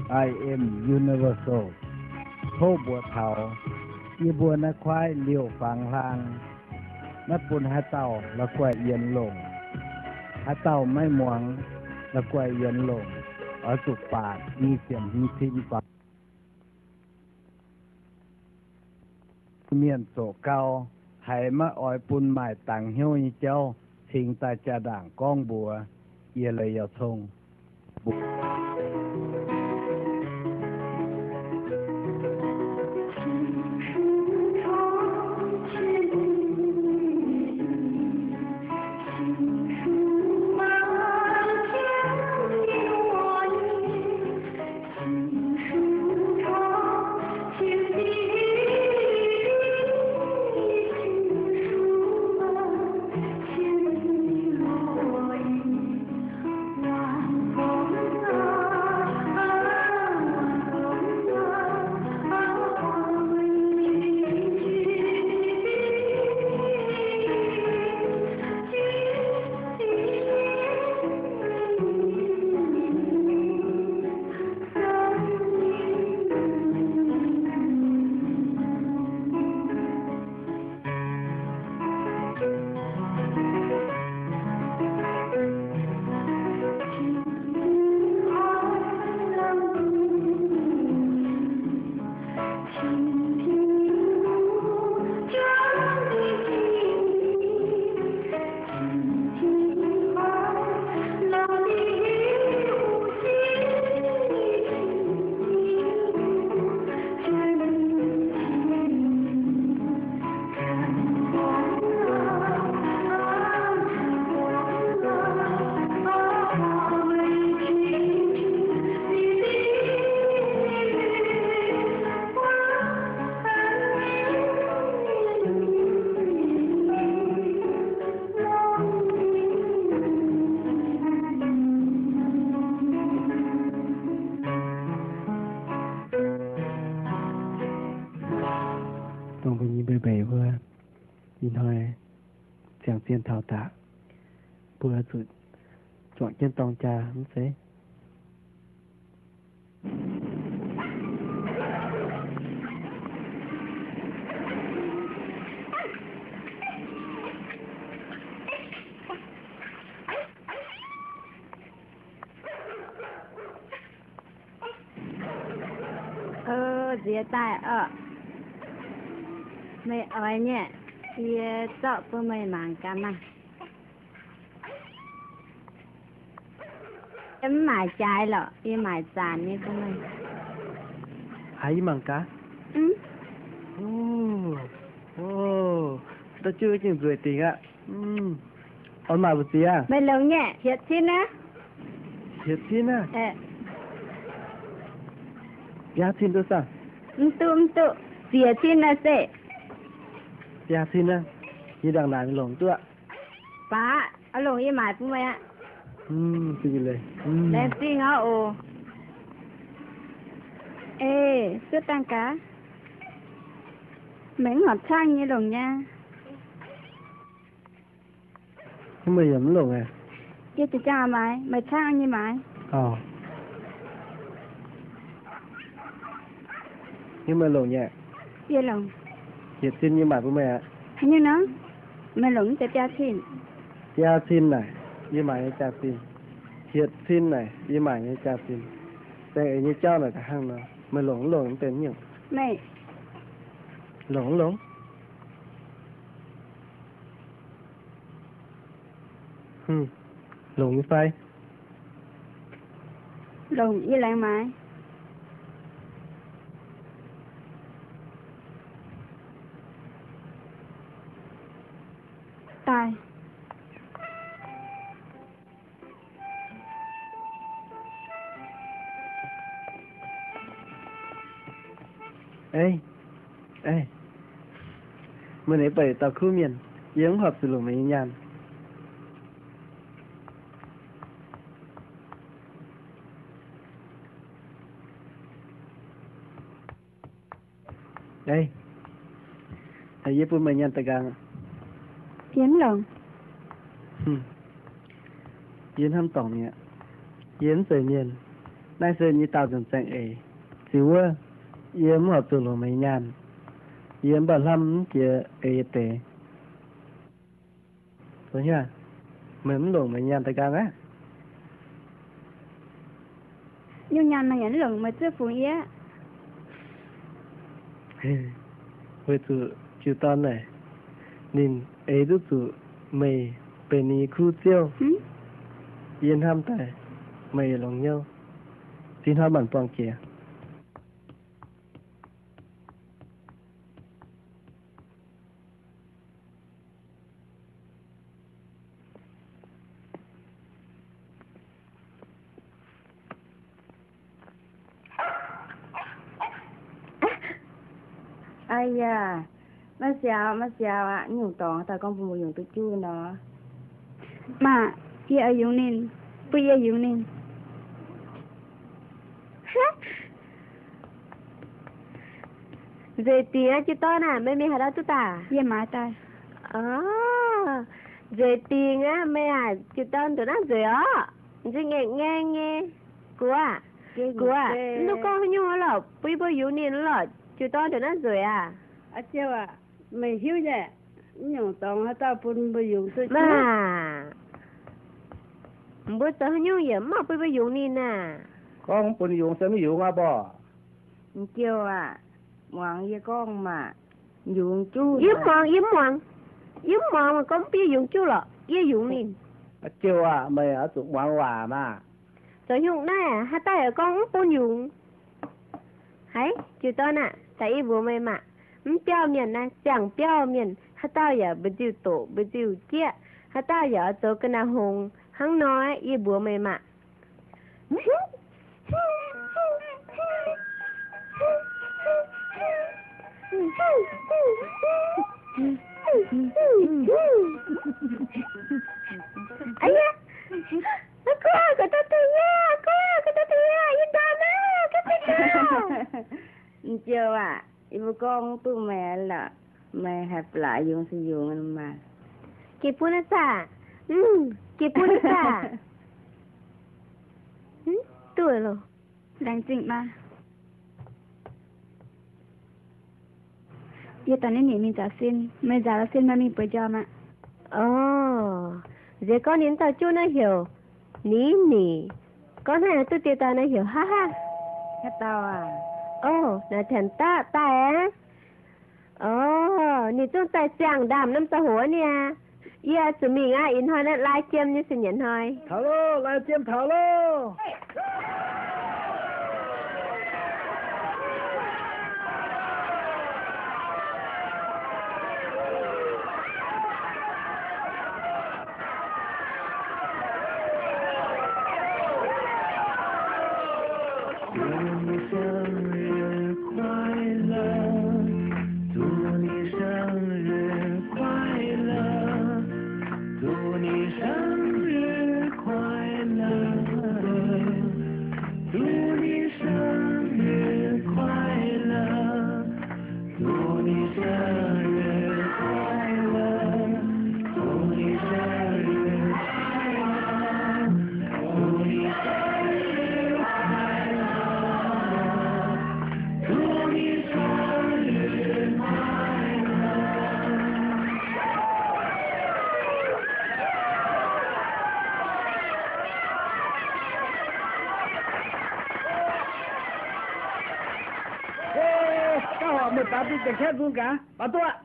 I am universal โทบัวเทาอีบัวนะควายเลี้ยวฝังลางนับปุนหาเต่าละกวยเอียนลงหาเต่าไม่หมวงละกวยเอียนลงเอาสุกปากมีเสียงหิ้งทิ้งปากเมียนโศกเก่าไหมาอ้อยปุนหมายต่างเหี่ยวเจ้าสิงตาจะด่างก้องบัวเอียเลยยาทงต้องไปยิ้มเบยๆเพื่อยินหอยเสียงเสียนเท่าตาเพื่อสุดจวดเจนตองจาไม่ใช่เสียใจไม่เอาเนี่ยเสียเจาะก็ไม่หมางกันนะยังหมายใจหรอยังหมายจานนี่ก็ไม่หายมังกะโอ้ตัวชื่อจริงสวยจริงอ่ะเอามาบุตรอ่ะไม่ลงเนี่ยเห็ดชิ้นนะเห็ดชิ้นนะยาชิ้นตัวสั่งตุ้เสียชิ้นนะเซ่ยาชิ้นนะยี่ดังหนานหลงตัวป้าเอาลงยี่หมายปุ๊บไหมอ่ะจริงเลยแล้วจริงเหรอโอซื้อตังกะเหม็นหอดช่างยี่หลงnha ทำไมยังไม่หลงไงยี่จะจ้าไหมไม่ช่างยี่ไหม nhưng mà lộn nhẹ gì lộn thiệt xin như mày của mẹ hình như nó mà lộn cho cha xin này như mày cha xin thiệt xin này như mày như cha xinแต่như cháu này cả hàng nào mà lộn tên nhiều mày lộn lộn như phai lộn như lại mày tài êมื่อไหนไปตาคู่เมียนยังหอบสลุมไม่ยันญี่ปุ่นไม่ยันตะกังเพี้ยนหลงยืนทำต่องเนี่ยยืนเสยเมียน nay giờ như tao dần dần ấy chỉว่าyếm hợp từ lỗ mấy nhàn yếm bà lâm kia ấy tệ rồi nha mềm lỗ mấy nhàn tại càng á nhưng nhà này nhận lồng mà chưa phụ ý với tụi chú tao này nên ấy tụi mày bên này khu tiêu yên ham tại mày lòng nhau tin hai bản toàn kia ai da mà sao ạ nhiều tòn tại con phụ dùng tôi chưa nó mà kia ở dùng nên bây giờ dùng nên về tiếng chứ to nè mấy hả đó chú ta giờ mà ta về tiếng á mấy à chú to tụi nó rồi á chứ nghe của nó con nhau là bây giờ dùng nên là chú to tụi nó rồi à chứ à mày hiểu nhỉ nhiều tòn hết tao bún bây dùng tôi mà bữa tao nhau vậy mà bây giờ dùng nên nè con bún dùng sao mới dùng à bò chưa à ngoan với con mà dùng chú yếm mòn mà con biết dùng chú là với dùng nên chưa à mày ở tụi ngoan hòa mà rồi dùng này hai tay ở con bún dùng hay chú to nè tại vừa mày mà biểu面呢讲表面还到也不就多不就接还到也做跟那红很น้อย也不没嘛哎呀哥到对呀一打呢哥chưa à ibu con tu mẹ là mẹ hẹp lại dùng sử dụng mà kipunasa kipunasa tuổi rồi đang chỉnh mà giờ tao nên mình trả xin mày trả xin mà mình bây giờ mà giờ con đến tao chú nó hiểu ní con này tôi tiêu tao nó hiểu ha hát tao à là thằng ta áนี่ต้องแต่เสียงดำน้ำตาหัวเนี่ยจะมีง่ายอินทอยและลายเจียมนี่สิเหนียนหอย thảo lô lại chiêm thảo lô ta đi cảnh sát luôn cả bà tôi ạ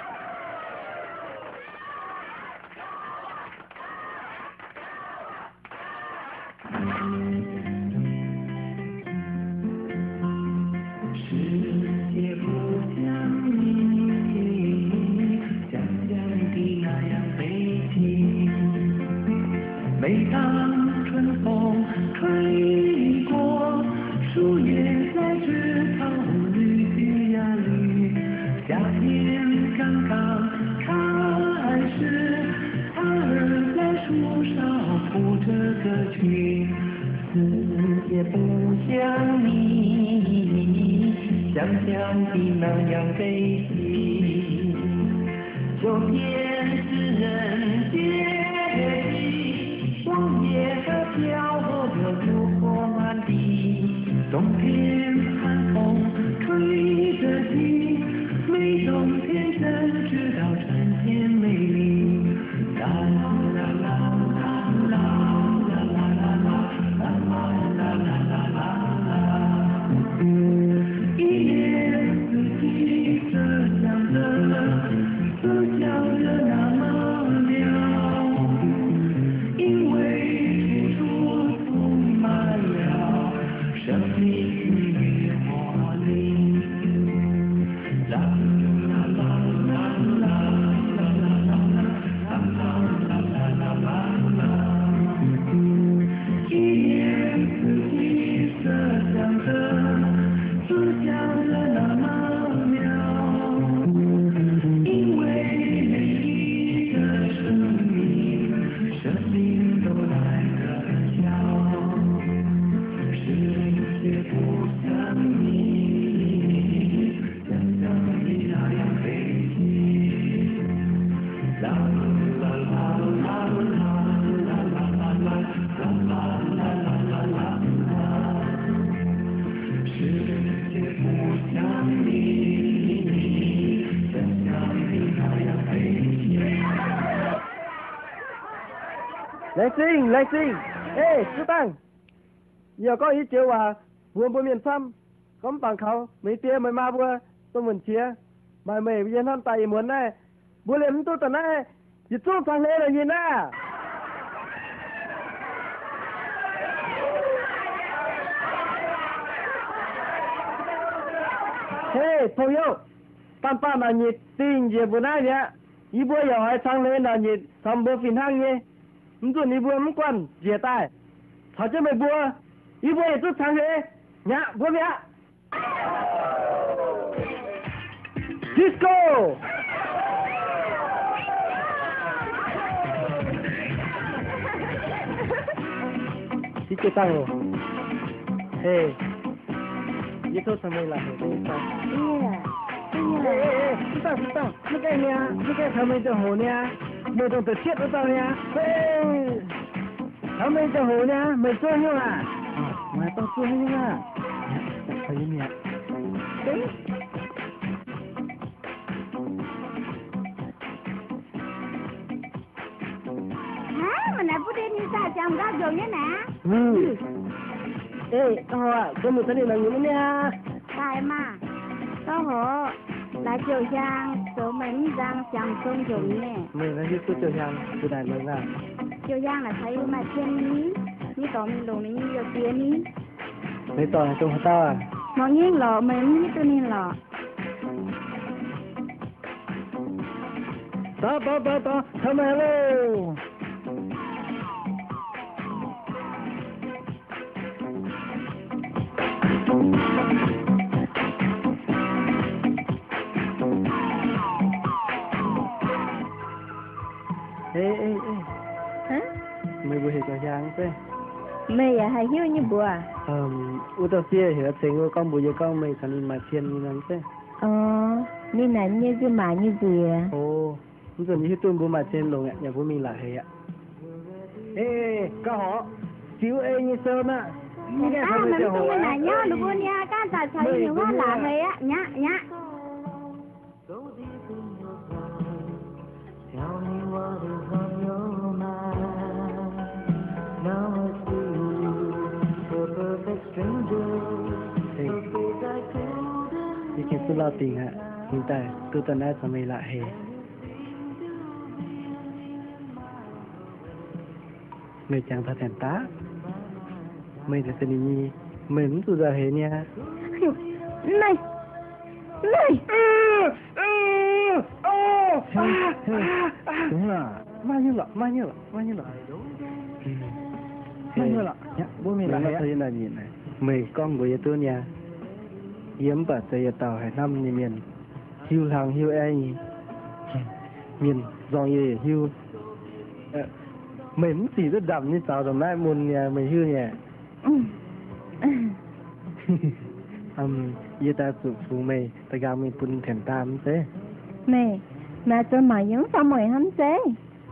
像江的那样悲喜，就便是人间的往夜的飘落的烛火满地。 冬天寒风吹着你，每冬天才知道春天美丽。啦啦啦啦啦啦啦啦啦啦啦啦啦，一年四季这样的，自叫人那么妙，因为处处充满了生命的活力。啦啦啦啦啦啦啦啦啦啦，一年四季这样的，自叫人那么妙，因为每一个生命都来得巧，世界不像你，像你那样飞起。啦啦啦啦啦啦啦啦啦，世界不像你，像你那样飞起。 来信，ê chú Tăng, giờ có ý chiều à, buồn buồn miền xăm, có bằng khẩu, mấy tia mấy ma bua, tôi muốn chia, mà mày bây giờ năm tay muốn này, bua lên tôi tận này, chỉ xuống thằng lê là nhìn à. Hey,朋友，爸爸那你订节不那呢？一波要还长嘞那你上波分行呢？你说你波没管接待，他这没波，一波也是长嘞，呀，波咩？Disco。đi chơi tăng rồi. Ê, ये तो समय लगे तो ये tăng, nó cái समय cho hồ nha, màyต้อง chết ở tao nha, समय cho hồ nha, mày chơi như à, mày tao chơi như à, thấy nhỉ? Mình lại bút đi như sao chồng ra giường nhé nè. Ê, tao à, có một cái này là như thế nha. Tại mà, tao hổ là chiều giang, số mình giang chẳng không dùng nè. Mình là như chiều giang, từ đại lớn à. Chiều giang là thấy mà trên ní, ní tỏ mình lùng ní nhiều kia ní. Mấy tỏ là trong tao à? Mọi nhiên lọ mình như tôi nên lọ. Đó, come hello. Ê. Hả? Mày vừa hiểu cho giang thế? Mày à hay hiếu như bùa à? Tao xia hiểu tình con bùa con mày khả mà thiên như năng thế. Nên là như cái mà như gì à? Ồ, giờ như tôi bố mà thiên luôn ạ, nhà bố mình là hệ ạ. Ê, có họ, xíu ê như sơn á. Mình không phải là nhớ được bố nha, các ta thấy nhiều quá là hệ á, nhá. Tell me what is on your mind. Now I see you, a perfect stranger. A face I couldn't. Thì tôi lo tiền ạ. Hiện tại tôi tận ai mày lại hè. Mày chẳng thật thèm tá. Mày là tình nhi, mày muốn tôi ra hè nha. Này. Đúng là bao nhiêu lọ. Nhá, bố mình là thấy là nhìn này. Mày con của tôi nhà. Yếm bà tây tàu hải năm như miền hiu hàng hiu ai miền dòng gì hiu mày muốn gì rất đậm như tàu đồng nai muôn nhà mày hiu nhỉ. Vậy ta tụt xuống mày ta gào mình phun thèm tam thế Mày, mà tôi mà giống sao mày hấm thế?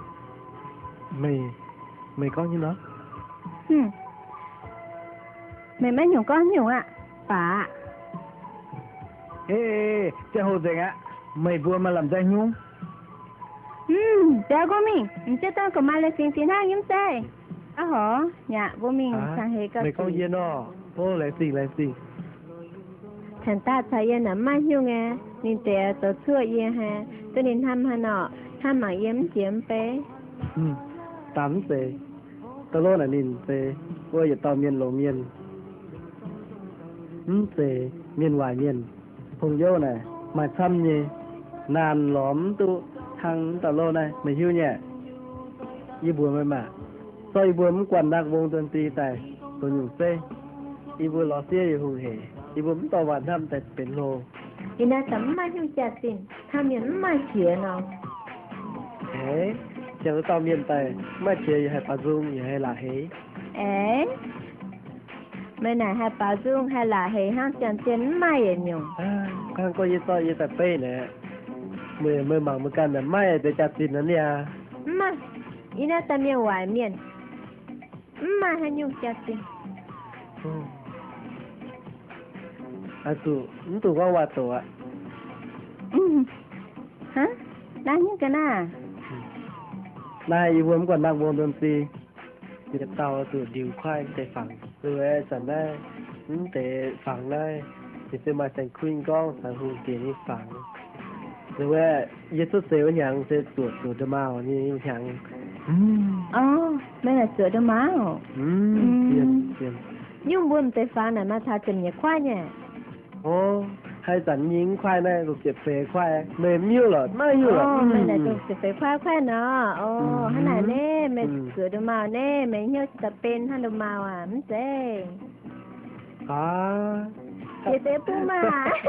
Mày có như nó. mày mấy nhung có nhung ạ. Bà. Ê, cha hồ dành ạ. Mày vừa mà làm ra nhung. Cha của mình chết tao có mà là xin hai nhóm xe. Hả? Nhà của mình sang hệ cái. Mày con yên đó. Ô lại gì. Thành ta thấy yên nằm mai nhung nghe. Nên trẻ tổ chua yên ha. Tôi nên thăm hà nọ. Thăm mà yếm chiếm bé. Tắm xe. Tao lô là nhìn xe. Cô giờ tao miền lộ miền. Xe miền ngoài miền. Phùng dâu này. Mà xăm nhỉ. Nàn lõm tu. Thằng tao lô này. Mày hiu nhẹ. Y buồn mày mà. Sao y buồn quản đặc vông tuần tì tài. Tôi nhủ xe. Y buồn lọ xe y hù hề. Y buồn tao hoàn thăm tại biển lô. Y na tắm mai nhung chả xin. Tham nhẫn mai chìa nó. Thế. Chẳng tao miền tài. Mà chìa y hay bà dung y hay là hế. Ê. Mấy này hay bà dung hay là hệ hăng chẳng chén mai ở nhung. Khang có y so y tại bê nè. Mười mảng một căn là mai để chặt xin nó nè. Mà. Y na tắm miền ngoài miền. Mà hay nhung chả xin. Tụ có hòa tổ ạ. Hả? Đang như cái nào? Này y vừa còn đang buồn đơn gì. Thì tao tụ điều khoai để phẳng. Rồi sẵn đây. Để phẳng đây. Thì sẽ mà thành khuyên con sản hồn tiền đi phẳng. Rồi y xuất xéo nhàng sẽ tuột đơ màu như nhàng. Mấy là sữa đô máu. Tiền. Nhưng buồn tới phá này mà thà chân nhẹ khoai nhỉ. Hay sẵn nhìn khoai này rồi kịp phê khoai. Mềm nhiêu rồi, mai nhiêu rồi. Mấy này tôi sẽ phải khoai nó. Hắn này nè, mấy sữa đô máu nè, mấy nhớ tập bên hắn đô máu à, mình sẽ. Chị tế bố mà.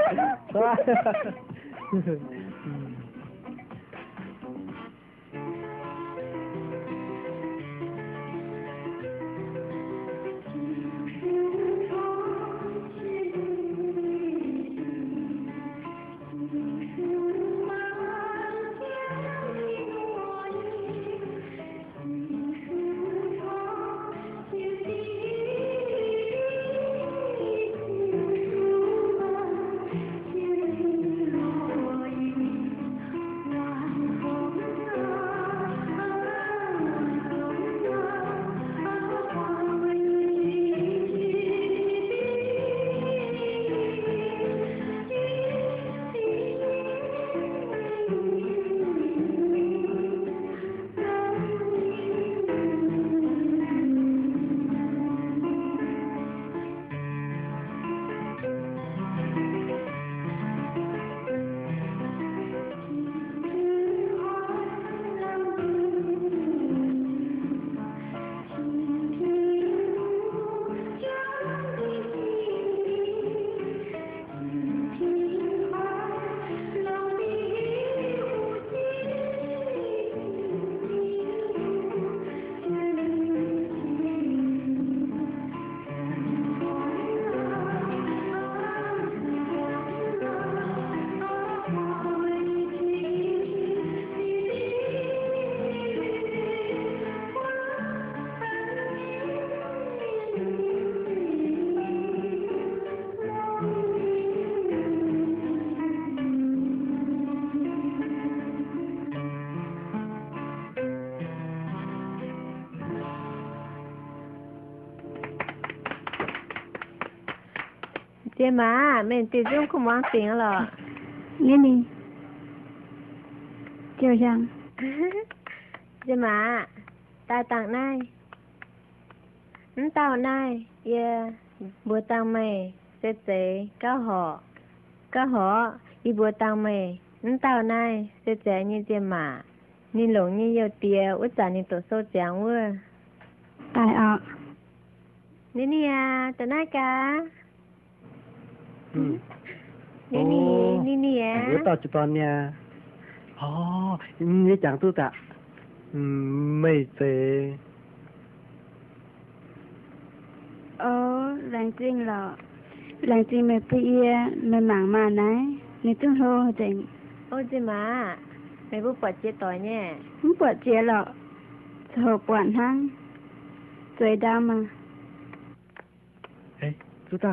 Chị mà, mình tự dung không mang tiếng rồi. Nini. Chiều chăng? Chị mà, ta tặng này. Tao này, bữa tặng mày, sẽ chế cao họ, bữa tặng mày, tao này, sẽ chế như chị mà. Nhìn lộn như yêu tìa, út trả nhìn tổ sâu chẳng ưa. Tại ạ. Nini à, tao này cả. Nini à. Ủa tao cho con nha. Như chẳng tu tạ. Mày sẽ. Làng trinh là. Làng trinh mày bia, mày mảng mà này. Nè tương hô trình. Chị mà, mày bố bỏ chế tỏi nhé. Không bỏ chế lọ. Hồ quản hăng. Rồi đau mà. Ê, chú Tăng.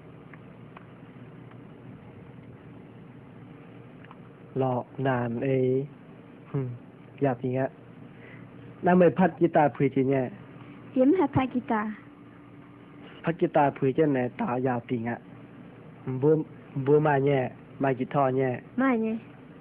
Lọ nàn ê. Dạ thì nghe. Nam mày phát guitar phùi chị nhé. Yếm hạt phá guitar. Phát guitar phùi chị này tạo dạ thì nghe. Bố mà nhé, mà guitar nhé. Mà nhé.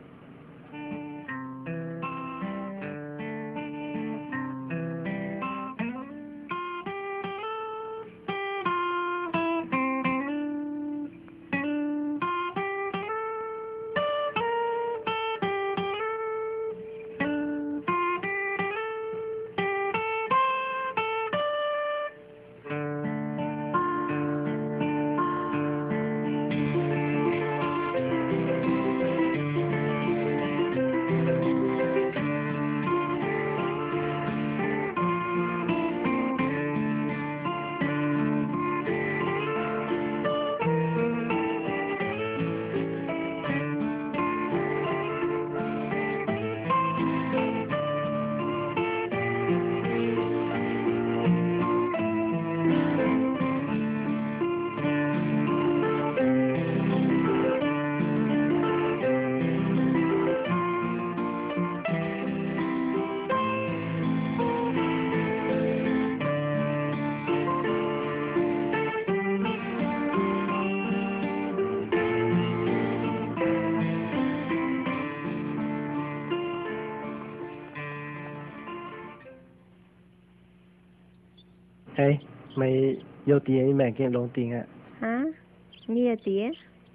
Ê, mày vô tiền mẹ kia lộn tiền ạ. Hả? Nhiều tía.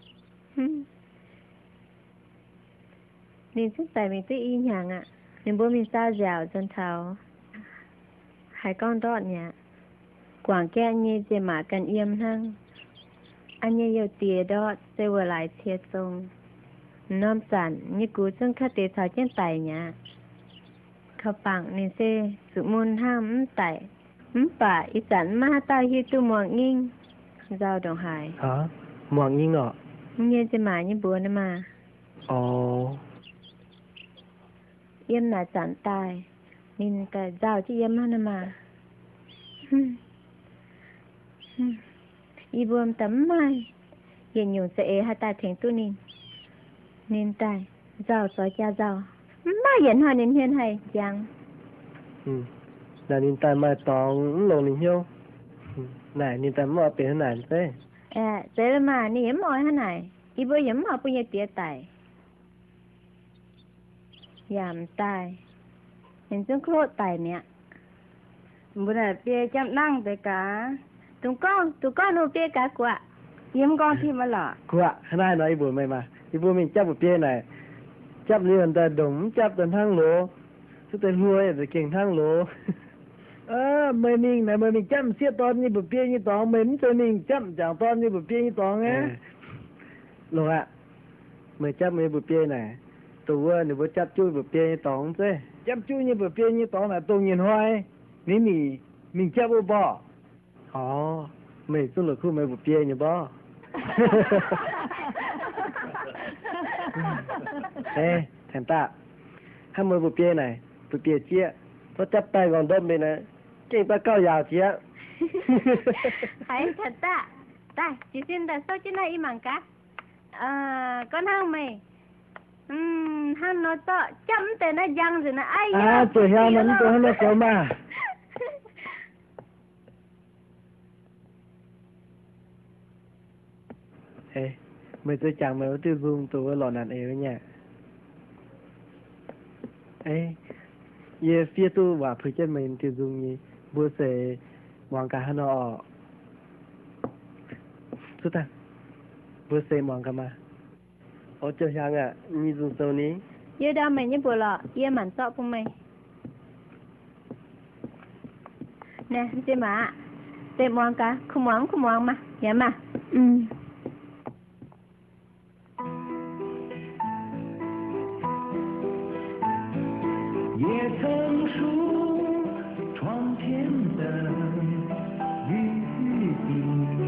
Nên sức tài mình tự y nhàng ạ. Nên bố mình sao dẻo chân thảo. Hai con đọt nhỉ. Quảng kê anh nhé dê mà cần yếm hăng. Anh nhé yêu tía đọt dê vừa lại thiệt sông. Nôm sản như cú chân khát tế thảo trên tài nhỉ. Khá bằng nên dê sự môn ham tài. Bà ý sản mà tao hi tu muộn nghiêng. Giao đồng hải. Hả? Muộn nghiêng ạ? Như dê mà như bố nè mà. Ồ. Yếm là sản tài. Nên cả giao chứ yếm hả nè mà. Y buồm tấm mai. Hiện nhung sẽ ế hạ tài thỉnh tu nín. Nên tài. Giao xóa cha giao. Mà hiện hòa nên hiên hay. Giang. Là nên tài mà tòng lộn linh hiếu. Này nên tài mà bế này thế. Thế là mà nên yếm mỏi hả này. Y bố yếm mỏi bố nhé tía tài. Giảm tài. Nên chúng khổ tài nè. Bữa nay bia chăm năng tới cả. Tụi con nụ bia cả quả. Yếm con thì mà lọ. Cô ạ, này nói bố mày mà. Thì bố mình chấp một bia này. Chấp liền ta đúng, chấp tần thang lỗ. Chứ tên nuôi rồi kiềng thang lỗ. Mày mình này, mày mình chấp xếp tón như bữa bia như tón. Mày cho mình chấp chẳng tón như bữa bia như tón á. Lỗ ạ. Mày chấp mấy bữa bia này. Tụi nếu bố chấp chui bữa bia như tón chứ. Chấp chui như bữa bia như tón là tôi nhìn hoài. Nên mình chấp vô bỏ. Ồ, mày tôi là khu mày bữa bia như bỏ. Ê, thèm tạ. Hai mươi bữa bia này, bữa bia chia. Nó chấp tay còn đâm bên này. Cái ta cao giàu chia. Hay thật tạ. Tài, chị xin đặt số chứ này im mảng cá. Con hăng mày. Hăng nó to chấm tên nó răng rồi nó ai. Tuổi heo nó có mà. Ê, mày tôi chẳng mày có tiêu dung tôi lò nàn ế với nhà. Ê, ye phía tôi và phía chân mình tiêu dung như bữa sẽ mong cả hà nó. Chú ta, bữa sẽ mong cả mà. Ồ cho hàng à, như dùng sâu ní. Yêu đau mày như bữa lọ, yêu mặn sọ của mày. Nè, chị mà. Tệ mong cả, không mong mà. Dạ mà. 也曾数窗前的雨滴，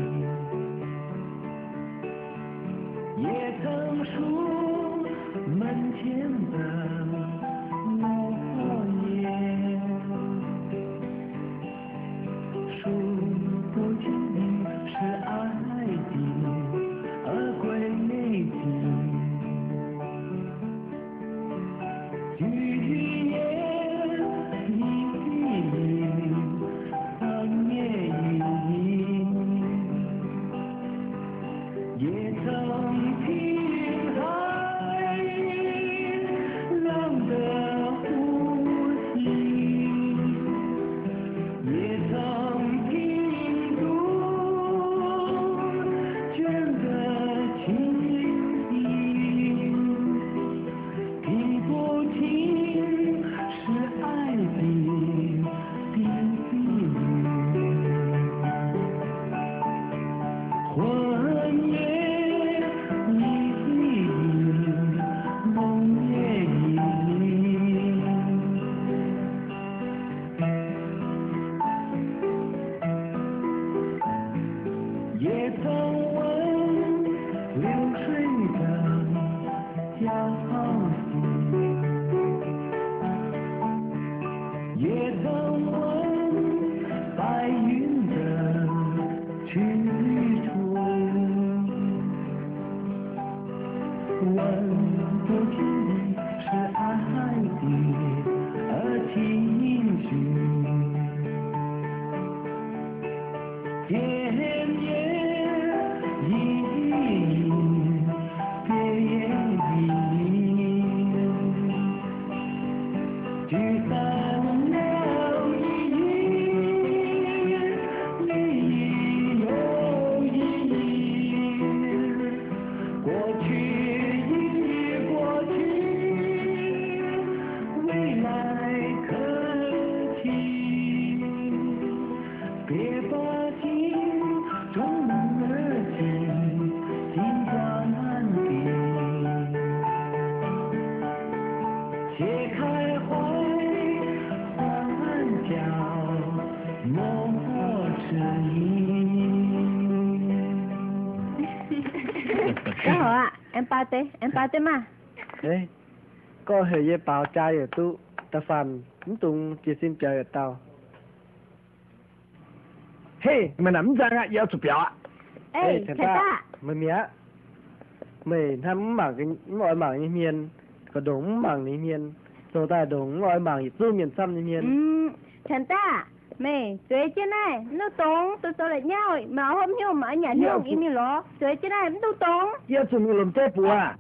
也曾数门前的落叶，数不尽是也曾听海浪的呼吸，也曾听读卷的情意，听不听是爱的点滴，魂也已梦也已，也曾问流水的交集，也曾问白云的去处，问不听是爱的情绪，天也已地也已，聚散了意义，离有意义，过去已过去，未来可期，别把心中的情尽管地解开怀，换角莫迟疑。 Có hả ạ? Em pate mà. Ê, có hệ dễ bảo trai ở tu, ta phàn, tung chỉ xin trời ở tàu. 嘿，你们能这样也要出表啊？ Ê, thật thật ra, à? mày thăm mảng cái ngồi mảng như miền, có đúng mảng như miền, rồi ta đúng ngồi mảng như miền xăm như miền. Thật à? Mày, chơi trên này, nó tốn, tôi lại nhau, mà hôm nhiều mà ở nhà nương im như ló, chơi trên này, nó tốn. 也准备轮这步啊？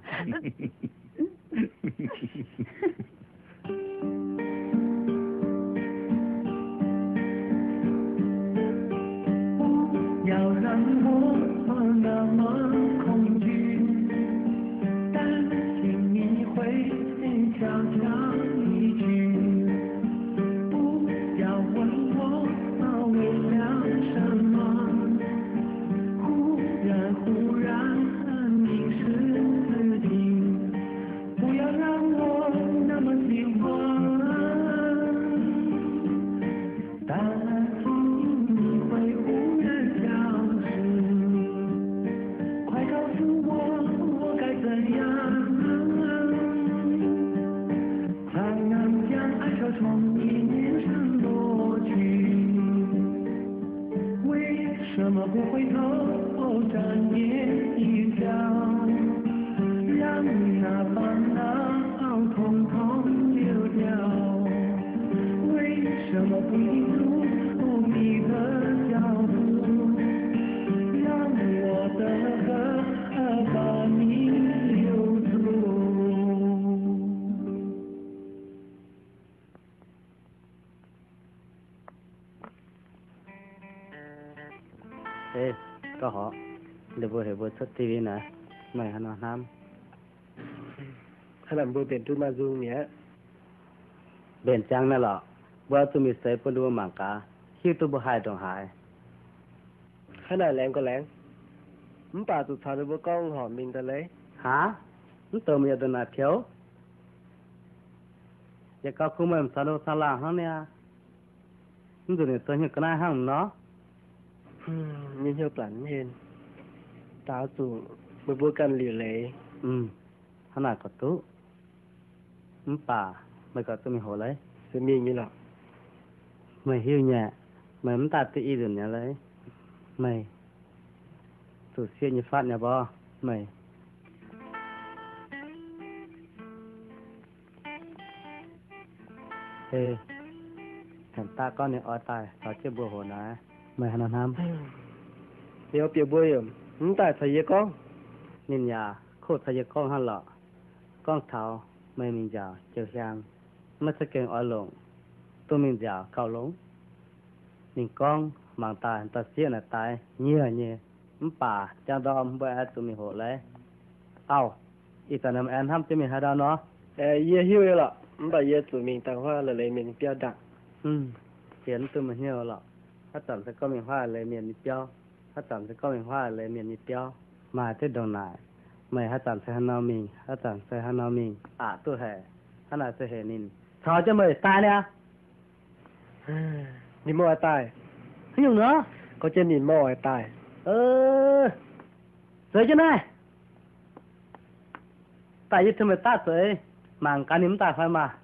不要让我那么恐惧，担心你会悄悄离去。不要问我为了什么，忽然迷失自己。不要让我那么喜欢，担心你会忽然消失。快告诉我该怎样，才能将爱车从你面上抹去？为什么不回头展眼一笑，让那烦恼统统丢掉？为什么不停住你的脚步，让我的河把你留住？ Ê, có họ, để vừa hệ vừa xuất TV nè, mày hả nó nam. Hay làm vừa tiền tu ma dung nhé. Bên trang nè lọ, vừa tu mi xây bữa đua mảng cá, khi tu bữa hai đồng hai. Hay là lén có lén. Bà tụt thảo được bữa con hỏi mình ta lấy. Hả? Tụi mình ở nào thiếu? Vậy có cũng mình sao đâu sao làm hả nè? Tụi này tôi như cái này hả nó? Nhưng hiệu bản nhiên táo dù mới vô căn liều lấy. Hắn nào có tú bà mày có tôi mình hồ lấy sẽ miên như là mày hiu nhẹ mày muốn ta tự y được nhà lấy mày tụi xưa như phát nhà bò mày ê thằng ta con này ở tài tao chưa bùa hồ nè mày hả nam Điều bia bùi muốn tài thầy con nhìn nhà khô thay con hắn lọ con thảo mày mình giàu chiều sang mất sẽ kêu ở lồng tôi mình giàu cao lống mình con mang tài ta xia là tài nhiều nhiều bà cha đom bữa tụi mình hộ lấy ao ít ta nằm ăn ham tụi mình hai đau nó ye hiu lọ bà ye tụi mình tao hoa là lấy mình tiêu đặc hiện tụi mình nhiều lọ hát tầm sẽ có mình hoa lấy miền đi tiêu hát tầm sẽ có mình hoa lấy miền đi tiêu mà thế đầu này mày hát tầm sẽ hắn nào mình hát tầm sẽ hắn nào mình tôi hè hắn nào sẽ hè nín thò cho mày tai nè nhìn mò tài cái gì nữa có trên nhìn mò tài sợi cho này tại vì thằng mày ta sợi màng cá nếm ta phải mà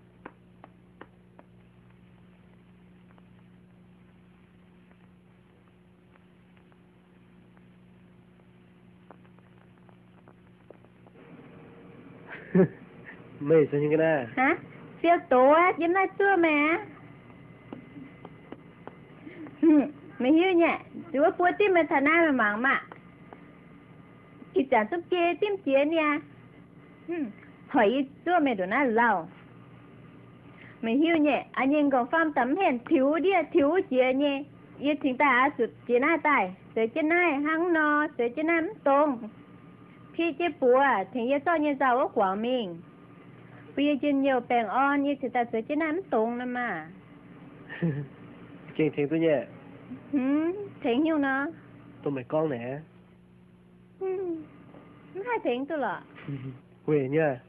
mày sao như cái này hả phiêu tổ á dính lại chưa mẹ mày hiểu nhỉ chú bố tim mày thà nào mà mảng mà ít chẳng giúp kia tim chia nha hỏi chưa mày đồ nào lâu mày hiểu nhỉ anh em còn phạm tấm hèn thiếu đi thiếu chia nhỉ yêu chúng ta sụt chia na tài sợi chia này hăng no sợi chia nam tông khi chia bùa thì yêu cho như giàu ở quảng mình bây giờ trên nhiều bèn on như chúng ta sợi chia nam tông nè mà kinh thiên tôi nhé thiện nhiêu nó tôi mày con nè hai thiện tôi là quê nha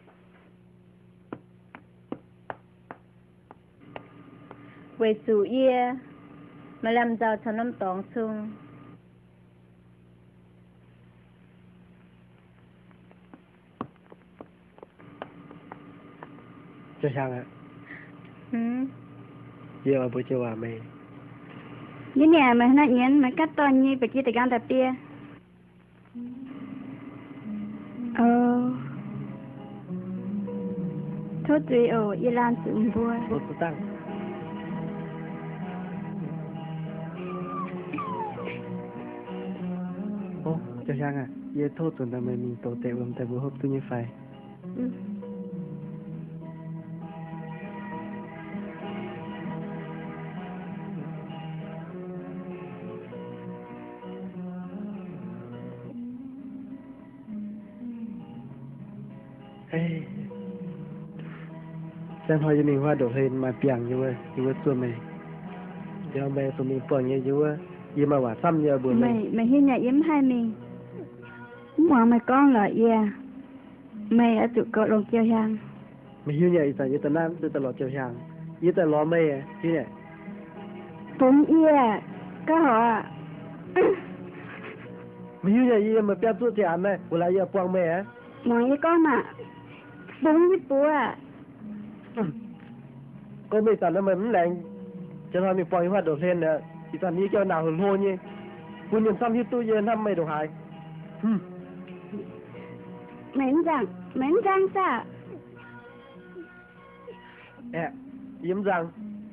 quê chủ ia mà làm giàu cho năm tòng xuông cho sang ạ giờ buổi chiều à mày như nè mà nó nhện mà cắt to như vậy kia thì gan tập tia thốt gì ở Iran sự vua tôi tăng cho sang à giờ thốt tuần ta mình tổ tệ tại buổi họp tôi như phải xem hồi mình hoa đổ hình mà piang như vậy xua mày giờ mày tụi mình bỏ như vậy gì mà quả xăm giờ buổi mày hiên nhà yếm hai mình muốn mày con là mày ở tụ cột lồng chiều hàng mày hiu nhảy tại như tận nam từ tận lọ chiều hàng như tận lọ mày à chứ nhỉ bốn có họ mày hiu nhảy mà bia tuột thì ăn này vừa lại giờ quăng mày á nói với con mà bốn với bố con mày sản nó mày vẫn lạnh cho nên mình bỏ những hoạt động lên nè chỉ toàn như cho nào hưởng hô nhỉคุณยังซ้ำที่ตู้เย็นทำไม่ถูกหายเหม็นจังจ้ะยิ้มrằng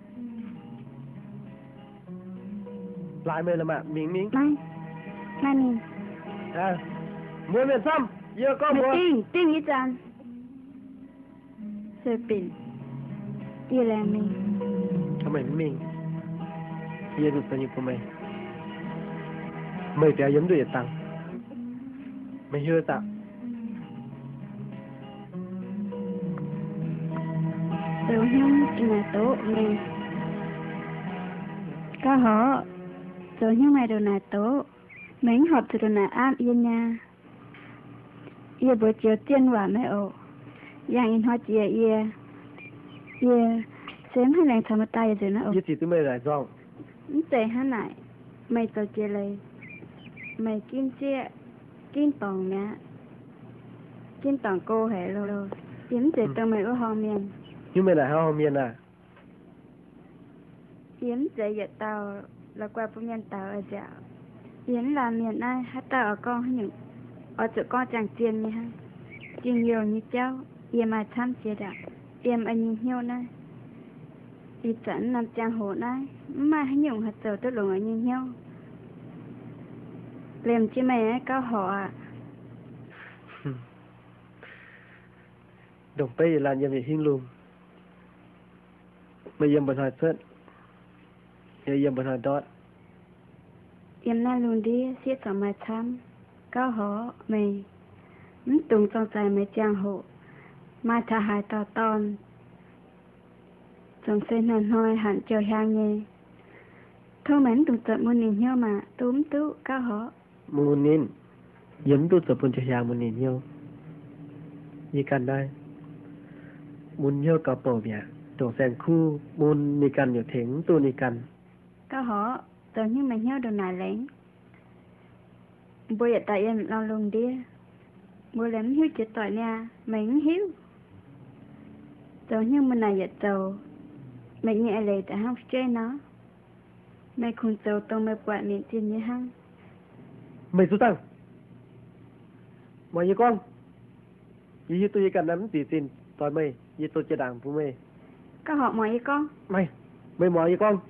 lại mày là mà miếng ไม่มี mua miền xăm giờ có mua ติ้ง一จานเสือปิ่นอีแลมีทำไมไม่มีเยอะดูตัวนี้พอไหมmày trả giống đuổi tăng mày chưa tạo đồ nhung là tốt mình có họ đồ nhung này đồ này tốt mình học từ đồ này ăn yên nha yên buổi chiều tiên quả mấy ổ yang in hoa chia yên sớm hay là thầm tay rồi nó ổ yên thì tụi mày lại rong tệ hả này mày tao chia lấy mày kim tòng nè kim tòng cô hệ luôn kiếm từ tao mày ở hòn miền nhưng mày lại hòn miền à kiếm dạy dạy tao là qua phụ nhân tao ở dạo kiếm là miền ai hát tao ở con hay những ở chỗ con chẳng tiền như hay tiền nhiều như cháu em mà tham chia đạo em anh nhìn nhau này đi chẳng nằm trang hồ này mà hay nhung hạt giờ tôi luôn ở nhìn nhau làm chi mày có họ đồng bây là nhân vị hình lùm bây giờ bật hỏi sớt bây giờ bật hỏi đọt yếm na luôn đi xiết sọ mà chăm cao hó mày tùng trongใจmày chàng hộ mà thả hại tỏ tòn trong sen hàn hoi hẳn chờ hàng nhé thôi mến tùng tập môn nhìn nhau mà túm tú cao hó môn nín yếm tu tập môn chờ hàng môn nhìn nhau như cần đây môn nhau cả bầu bia tổng sen khu môn ní cần nhiều thính tu ní cần cao hó tớ nhưng mày nhau đồ nải lén bây giờ tại em lo luôn đi bữa lắm hiếu chết tội nha mày không hiếu tớ nhưng mình này giờ tàu mày nhẹ lệ tại không chơi nó mày không tàu tông mày quạt miệng tiền như hăng mày chú tăng mọi như con như tôi cần nắm tỉ xin tỏi mày như tôi chưa đảng của mày cao họ mọi với con mày mọi như con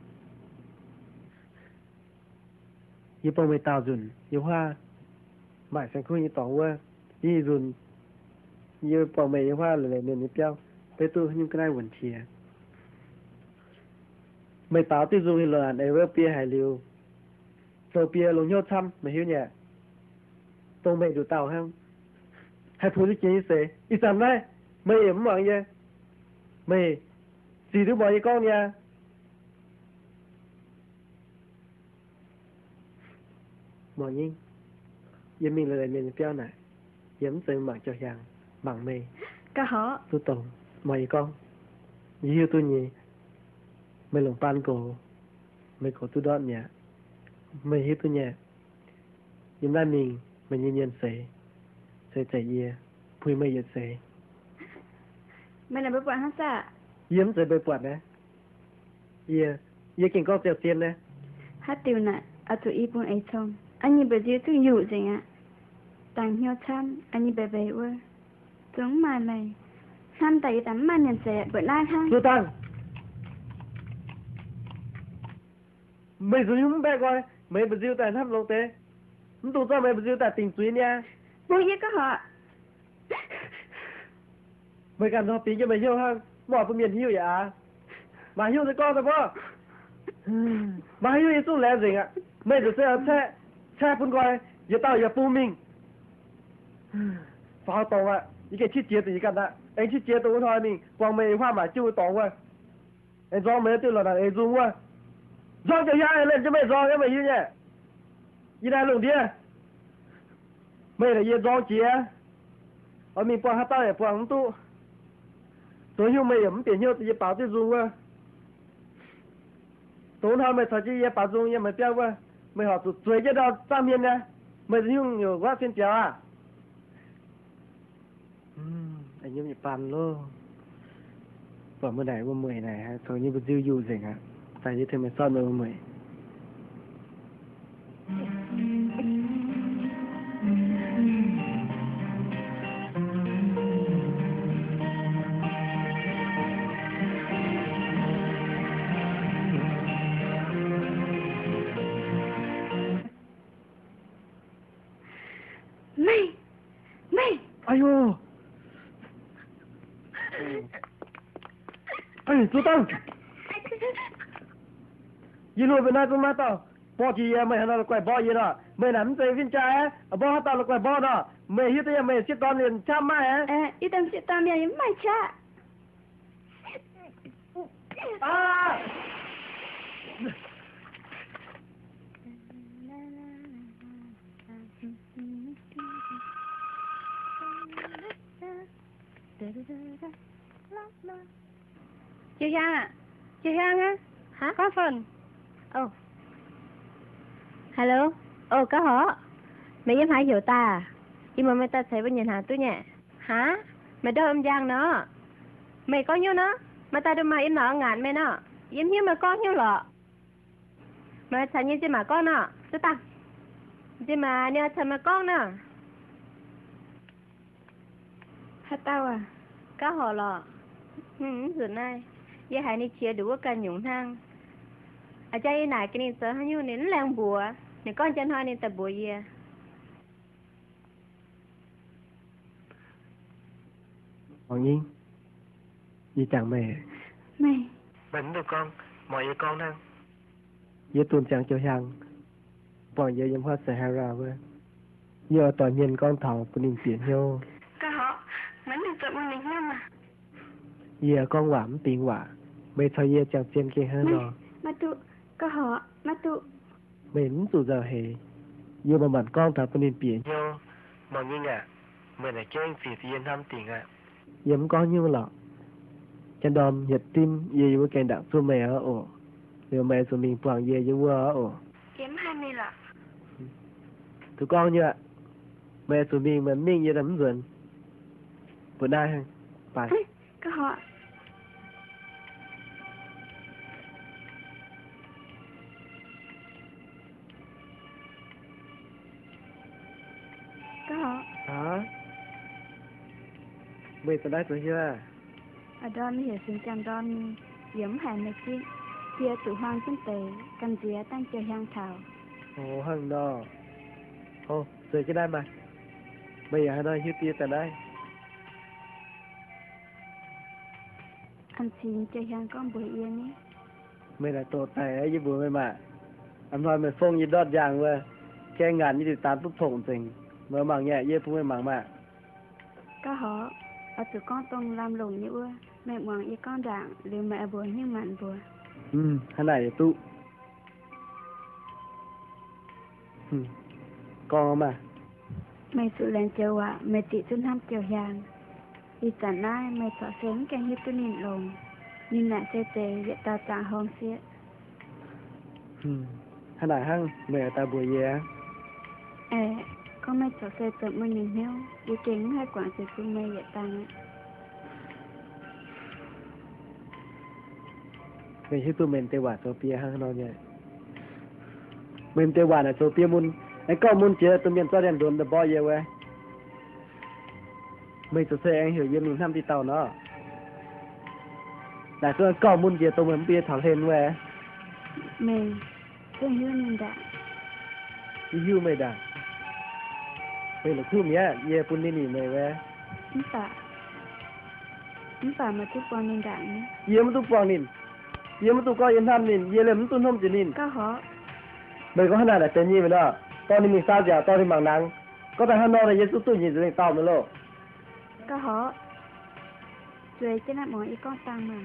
như bao mày tao dùn như hoa mãi sang khu như tỏng qua như dùn như bao mày như hoa là nền như béo tới tôi nhưng cái này vẫn chìa mày tao tiêu dùng thì là để với bia hải liều rồi bia lồng nhốt thăm mày hiểu nhỉ tôi mày đủ tàu không hai phụ nữ như thế ý sẵn đây mày ếm mọi gì mày gì thứ bỏ với con nha mọi nhiên yếm mình là miền béo này yếm từ mạng cho hàng bằng mày cao họ tôi tổng mọi con như tôi nhỉ mày lồng pan cổ mày cổ tôi đón nhỉ mày hiếp tôi nhỉ yếm ra mình như nhân sẽ chạy ye phui mày yết sẽ mày là bữa quán hát sao yếm sẽ bơi quạt nè ye kinh có tiểu tiền nè hát tiêu nè ở tụi y buôn ấy xong anh như bây giờ tôi dụ gì ạ tăng nhau chăm anh như bề ơi giống mà mày ham tại tắm mà nhận sẽ bữa lai ha Sư Tăng mày dù những bé coi mày bật diêu tại thăm lâu tế không tụt ra mày bật diêu tại tình suy nha bố với các họ mày cần học tí cho mày hiểu hơn bỏ phương miền hiểu vậy à mà hiểu thì con rồi bố mà hiểu thì xuống lẽ gì ạ mày được xe phun coi giờ tao giờ phu mình phao tàu ạ những cái chi tiết thì cần ạ anh chi tiết tôi thôi mình quăng mày hoa mà chưa tàu qua anh do mấy tiêu là anh dùng qua do cho nhà lên cho mày do cái mày hiểu nhỉ như này lượng đi mày là gì do chị ở mình quăng hát tao để quăng tu tối hôm mày ấm tiền nhiều thì bảo tôi dùng qua tối hôm mày thật chứ bảo dùng nhưng mày tiêu qua mày họ tụt chuối cho đâu sang miền nè mày dùng nhiều quá phiên chéo à anh như bàn luôn vàoมื่อไหร่ว่าเมื่อยไหนฮะตอนนี้มันอยู่สิงฮะแต่ยี่เธอไม่ซ่อนมาเมื่อยไม่哎呦哎朱登一路被那个嘛到包起也没看到怪包一了没能在边家哎包到了怪包的没有的也没去当年家买哎一等去当面也卖车啊 chị Hằng á hả có phần hello có hả mày dám hỏi vụ ta à nhưng mà mày ta sẽ bên nhìn hàng tôi nhỉ hả mày đâu âm giang nó mày có nhiêu nó mà ta đâu mà im nọ ngàn mày nó dám nhiêu mà có nhiêu lọ mà thành như chứ mà con nó tôi ta chứ mà nhờ thành mà con nè hát tao à có hồ lọ rồi này giờ hai ni chia đủ cả nhung thang ở đây này cái này sợ như nên lang bùa này con chân hoa nên tập bùa gì Hoàng Nhiên, gì chẳng mẹ. Mẹ. Bánh được con, mọi người con đang. Với tuần chẳng cho hàng. Bọn giờ dâm hoa sẽ hà ra với. Giờ toàn nhìn con thảo của mình tiện nhau. Có họ, mến được tụi mình lắm mà. Giờ con quảm tiền quả. Bây thôi giờ chẳng trên kia hơn rồi. Mà tụ, có họ, mà tụ. Mình tụ giờ hề. Giờ mà bản con thảo của mình tiện nhau. Mọi người ạ, mình là cho anh xì thì yên thăm tiền ạ. Dẫm con như lọ. Chẳng đòm nhật tim dì với kèn đặng xô mẹ ở ổ. Nếu mẹ xô mình quảng dì với vua ở ổ. Kiếm 20 lọ. Tụi con như ạ. Mẹ xô mình mà mình như đấm dần. Bữa nay hả? Phải. Có họ. Có họ. Hả? Mày tụi đây tụi chưa? Ở đó mới hiểu xin chăm đón giống hàng này chứ. Chia tụi hoang chân tế, cầm dĩa tăng chờ hàng thảo. Ồ hằng đó. Ồ, rồi cái đây mà. Bây giờ nó hiếu tia tại đây. Anh xin chờ hàng con bữa yên ấy. Mày là tổ tài ấy với bố mày mà. Anh nói mày phong như đọt vàng vậy. Cái ngàn như thì tán túc thổng tình. Mơ mảng nhẹ với phú mày mảng mà. Có họ. Ở tụi con tông làm lùng như ưa. Mẹ mong với con rạng, liệu mẹ buồn nhưng mặn buồn. Hắn này tụ. Con mà. Mẹ sự lên chờ ạ, mẹ tị xuân ham chờ hàng. Vì chẳng ai mẹ sợ sớm càng hiếp tôi nhìn lồn. Nhưng lại xe tê dạy tao trạng hôn xế. Hắn này hăng, mẹ ta bùa gì á? Con mẹ sợ xe tự mình nhìn nhau. Vì chính hai quảng sự phương mẹ dạy tăng á. Mày hiếp tôi mình tê quả Sophia hăng nó nhé. Mình tê quả là Sophia mun. Anh có mun chế tôi miền cho đèn đồn được bao nhiêu vậy? Mình sẽ xe anh hiểu gì mình thăm đi tàu nó. Đã tôi có mun chế tôi mình bia thẳng hên vậy. Mẹ, tôi hiếu mình đã. Hiếu mày đã. Mày là khu mía, ye pun đi nỉ mày vậy. Không phải mà tôi quan mình đã nhé. Ye mà tôi quang nỉ. Ye mà tôi có yên thăm nỉ, ye là mà tôi không chỉ nỉ. Có họ. Mày có hana là tên gì vậy đó? Tao đi mình sao giờ, tao đi mảng nắng. Có tại hana là ye tôi nhìn thấy tao nữa lo. Có họ. Rồi chứ nát mỏi ý con tăng mà.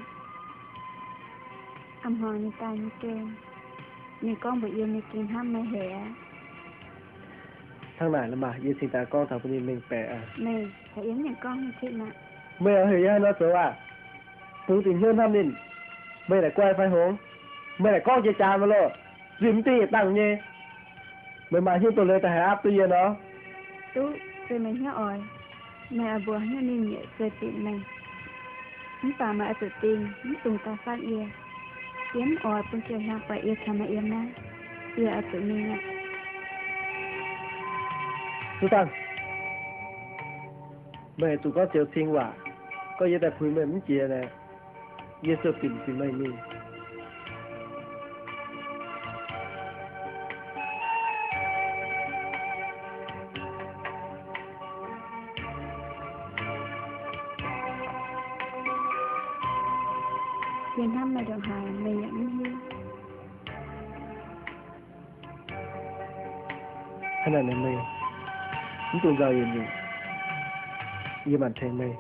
Âm hoàng như ta như kêu. Như con bởi yêu như kinh ham mê hẻ. Thằng này là mà, ye sinh ta con thằng con mình bẻ à. Mày, phải yếm những con như thế mà. Mày ở hiểu nó số à? Phú tình hơn thăm nhìn. Mày lại quay phải hống. Mày lại con chơi cha mà lo. Dìm tì tăng nhé. Mày mà hiếu tôi lên tại hải áp tôi yên đó. Tú, rồi mình nhớ ỏi. Mẹ ở bùa như nên nhẹ rồi tiện mình. Không phải mà ở tự tin, không tùng ta phát yêu. Yếm ỏi cũng chờ hàng phải yêu thầm mà yếm ná. Yêu ở tự mình ạ. Chú Tăng. Mày tụi con chiều sinh quả. Có gì tại phùi mày muốn chia nè. Ye sơ tìm thì mày nhìn. Yên năm mày đồng hài, mày nhận hiếu. Thế này là mày. Chúng tôi giờ yên nhìn. Ye bản thân mày.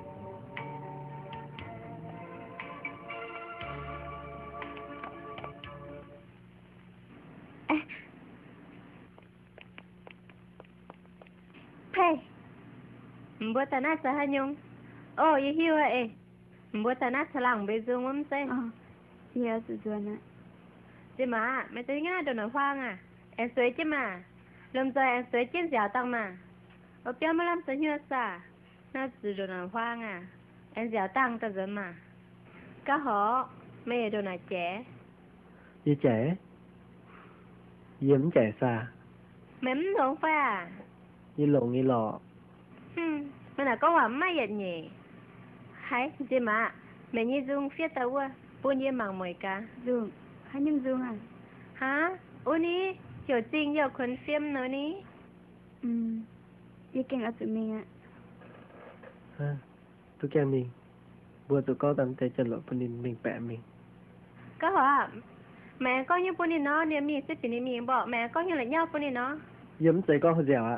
Hey. Mbua tanah sahanyong. Oh, ye hiu eh. Mbua tanah salang bezung mắm say. Iya sự duồn ạ. Chứ mà, mày thấy nga đồ nói hoang à? Em suy chứ mà. Lâm giờ em suy trên dẻo tăng mà. Ở phía mà làm sao như xa. Nó sự đồ nói hoang à? Em dẻo tăng ta dẫn mà. Có họ, mày đồ nói trẻ. Ye trẻ. Ye muốn trẻ xa. Mày muốn không phải à? Ye lộ nghe lọ. Mày là có quả mai vậy nhỉ? Hay, chứ mà. Mày như dung phía tàu à? Buôn nhiên bằng mời cả. Dương, hay nhưng Dương à? Hả? Ủa ní, hiểu trình hiểu khuẩn phim nữa ní. Yêu kinh ở tụi mình ạ. Tôi tu kia mình bữa tụi con tầm tay chân lộ phân đình mình bẻ mình Có hả? Mẹ có như bún đi nó, nếu mình sẽ phải mình bỏ mẹ có như là nhau bún đi nó. yếm tay con hơi dẻo ạ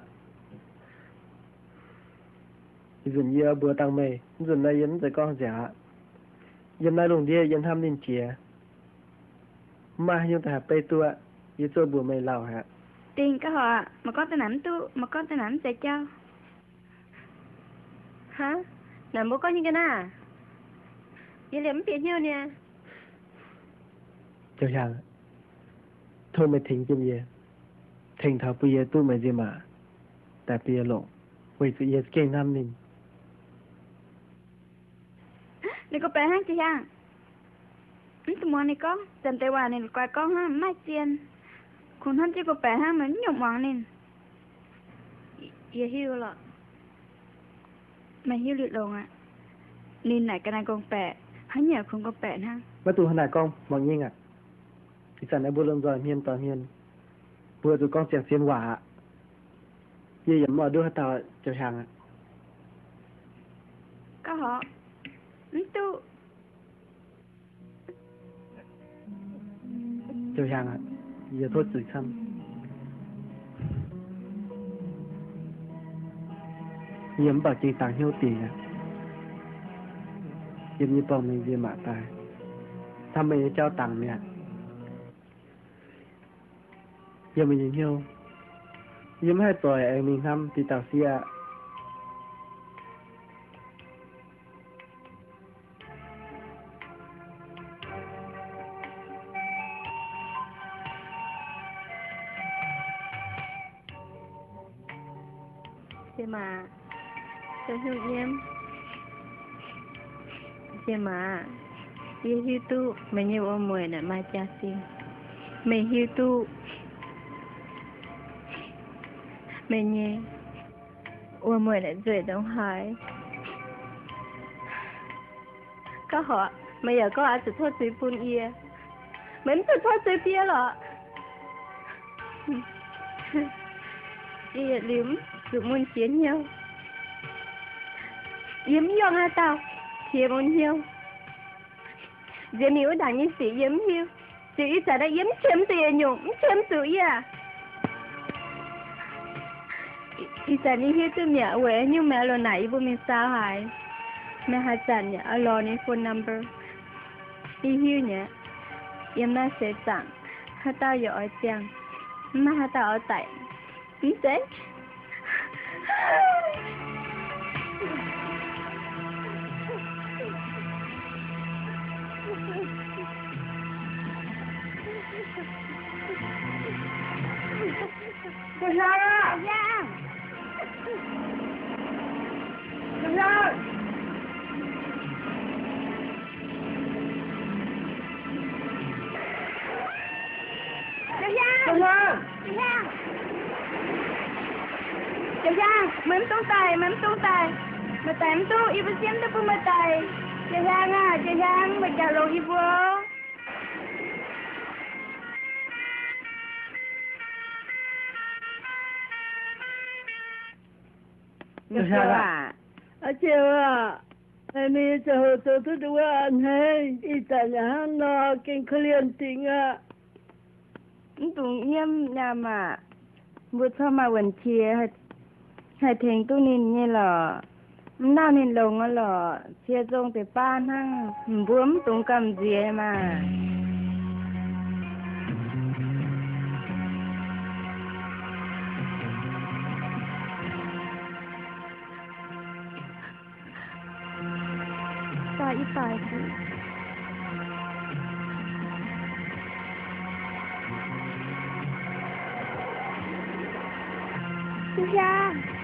dùn như bữa tăng mày dùn này yếm tay con hơi dẻo ạ yếm này lùng đi yếm tham đình chìa mà nhưng ta bê tua yếm cho bữa mày lào hả Tiền có họ mà con tên nắm tu mà con tên nắm sẽ cho. Hả? Nằm bố có như cái nào? Vậy liếm biết nhiêu nè. Châu Giang thôi mày thỉnh chim ye thỉnh thảo bây giờ tôi mày gì mà tại bây giờ lộ vì sự ye kinh nam nín Này có bé hăng chị ha. Tụi mòn này có dần tay hòa này qua con ha mai tiền. Còn hắn chỉ có bé hăng mà nhộng mòn nên. Ye hiu lọ. Mày hiu lượt lồng ạ. Nên này cái này con bẻ hắn nhờ không có bẻ ha. mà tụi này con mong nhiên à thì sản này bữa lần rồi miên tòa miên bữa tụi con chẳng xiên quả ye yếm mà đưa tao Châu Giang ạ Có họ. Tu. Châu Giang ạ giờ thôi xử xăm yếm bảo chị tặng hiếu tỷ à yếm như bông mình gì mà tài thăm mình trao tặng nè giờ mình hiếu yếm hai tuổi em mình thăm thì tao xia Chị mà cho hiu yếm. Chị mà ye hiu tu mày nhiều ôm mùi nè mai cha xin. Mày hiu tu mày nhé ôm mùi nè rưỡi đông hỏi. Có họ mày giờ có ai tự thôi suy phun ia. Mày tự thôi suy phía lọ. Ye liếm sự muốn chiến nhau. Yếm yong ha tao thiê muốn hiu. Dễ miếu đằng như sĩ yếm hiu. Chị ý trả đã yếm chém tiền nhung chém tự à. Ý trả đi hiu từ mẹ quế nhưng mẹ lần nãy vô mình sao hại. Mẹ hạ chẳng nhá ở lò ní phone number. Ý hiu nhá yếm na sẽ chẳng ha tao giờ ở chàng mà ha tao ở tại ý tế. Châu Giang à! Giang. Châu Giang! Châu Giang. Châu Giang! Châu Giang. Châu Giang, mềm tung tay. Mà tay em tu, ibu siam tu pun mà tay. Châu Giang à, Châu Giang, mà chào lộn ibu. Châu Giang ạ Chiều à, em đi chờ tôi đưa anh hay, đi tại nhà hàng nó kinh khuyên tình à. Tụi em nhà mà vượt sau mà vẫn chia hay thành tu nín như là nào nín lồng là chia rong từ ban hăng bướm tụng cầm gì mà ta ít tài chứ. Châu Giang.